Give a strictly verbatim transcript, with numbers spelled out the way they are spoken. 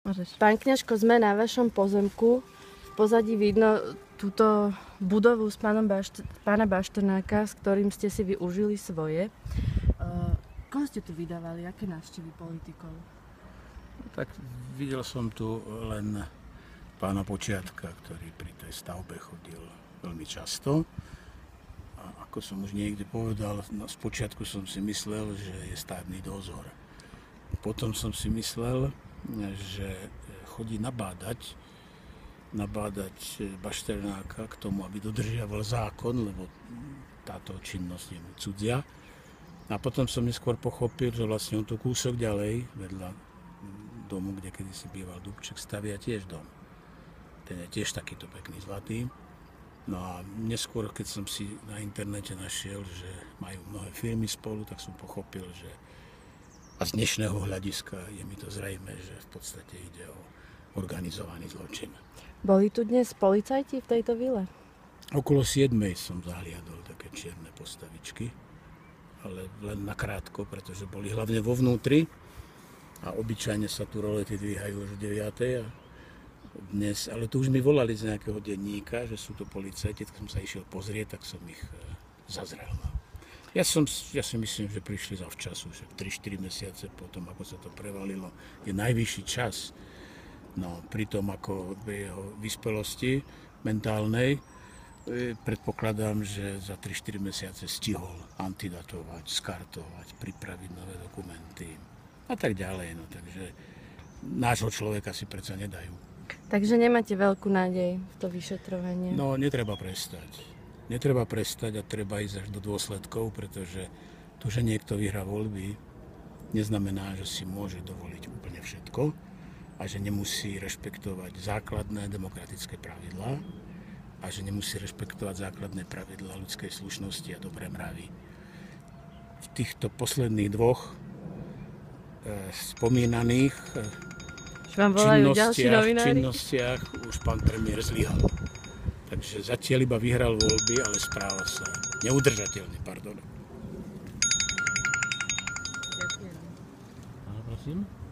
Môžeš. Pán kňažko, sme na vašom pozemku. V pozadí vidno túto budovu s pánom Bašt- pána Bašternáka, s ktorým ste si využili svoje. Uh, koho ste tu vydávali? Aké návštevy politikov? Tak videl som tu len pána Počiatka, ktorý pri tej stavbe chodil veľmi často. A ako som už niekde povedal, no, spočiatku som si myslel, že je stavebný dozor. Potom som si myslel, že chodí nabádať, nabádať Bašternáka k tomu, aby dodržiaval zákon, lebo táto činnosť je mu cudzia. A potom som neskôr pochopil, že vlastne on tu kúsok ďalej, vedľa domu, kde kedysi býval Dubček, stavia tiež dom. Ten je tiež takýto pekný, zlatý. No a neskôr, keď som si na internete našiel, že majú mnohé firmy spolu, tak som pochopil, že a z dnešného hľadiska je mi to zrejme, že v podstate ide o organizovaný zločin. Boli tu dnes policajti v tejto vile? Okolo siedmej som zahliadol také čierne postavičky, ale len nakrátko, pretože boli hlavne vo vnútri a obyčajne sa tu rolety dvíhajú už o deviatej. A dnes, ale tu už mi volali z nejakého denníka, že sú to policajti, tak som sa išiel pozrieť, tak som ich zazrel. Ja, som, ja si myslím, že prišli zavčasu, že tri štyri mesiace potom, ako sa to prevalilo, je najvyšší čas. No, pri tom, ako jeho vyspelosti mentálnej, predpokladám, že za tri štyri mesiace stihol antidatovať, skartovať, pripraviť nové dokumenty a tak ďalej. No, takže nášho človeka si predsa nedajú. Takže nemáte veľkú nádej v to vyšetrovanie? No, netreba prestať. Netreba prestať a treba ísť až do dôsledkov, pretože to, že niekto vyhrá voľby, neznamená, že si môže dovoliť úplne všetko a že nemusí rešpektovať základné demokratické pravidlá a že nemusí rešpektovať základné pravidlá ľudskej slušnosti a dobré mravy. V týchto posledných dvoch e, spomínaných e, činnostiach, činnostiach už pán premiér zlyhal. Takže zatiaľ iba vyhral voľby, ale správa sa neudržateľne, pardon. Ďakujem. Áno, prosím.